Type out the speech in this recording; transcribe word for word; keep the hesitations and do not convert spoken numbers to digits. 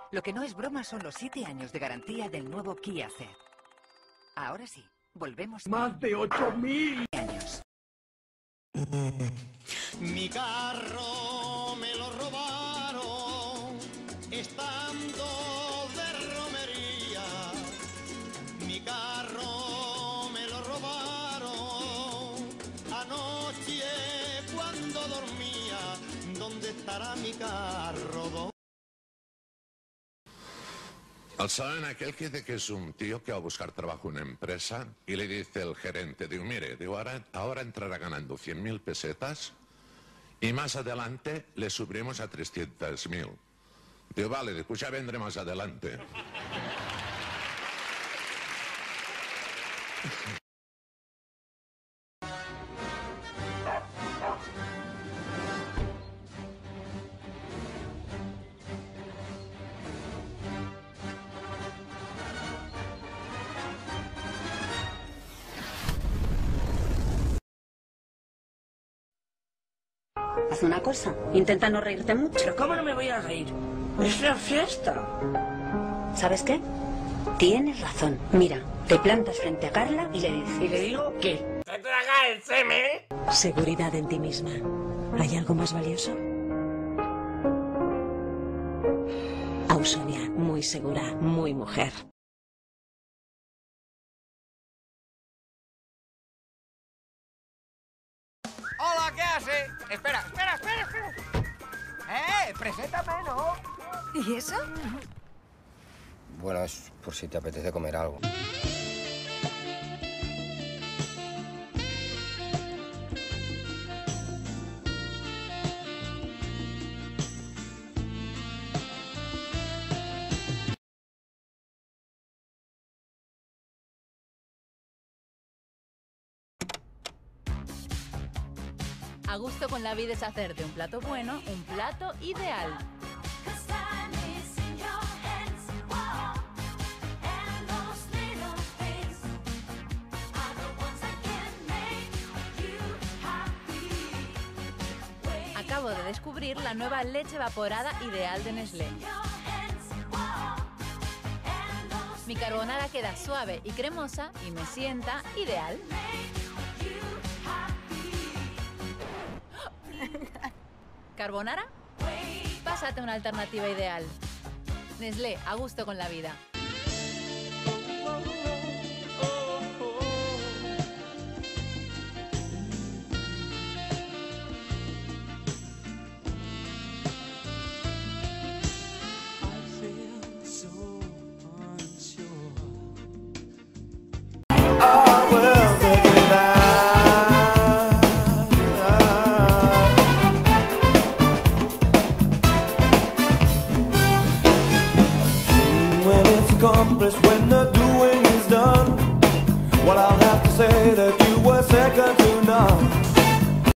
Lo que no es broma son los siete años de garantía del nuevo Kia Ceed. Ahora sí, volvemos. Más de ocho mil años. Mi carro me lo robaron estando de romería. Mi carro me lo robaron anoche cuando dormía. ¿Dónde estará mi carro? ¿Al saben aquel que dice que es un tío que va a buscar trabajo en una empresa y le dice el gerente, digo, mire, digo, ahora, ahora entrará ganando cien mil pesetas y más adelante le subiremos a trescientos mil. Digo, vale, después ya vendré más adelante. Haz una cosa, intenta no reírte mucho. ¿Pero cómo no me voy a reír? ¡Es una fiesta! ¿Sabes qué? Tienes razón. Mira, te plantas frente a Carla y le dices... ¿Y le digo qué? ¡Te traga el semen! Seguridad en ti misma. ¿Hay algo más valioso? Ausonia, muy segura, muy mujer. Hola, ¿qué hace? Espera, espera, espera, espera. ¡Eh! Preséntame, ¿no? ¿Y eso? Bueno, es por si te apetece comer algo. A gusto con la vida es hacer de un plato bueno un plato ideal. Acabo de descubrir la nueva leche evaporada ideal de Nestlé. Mi carbonara queda suave y cremosa y me sienta ideal. ¿Carbonara? Pásate una alternativa ideal. Nestlé, a gusto con la vida. When the doing is done, well, I'll have to say that you were second to none.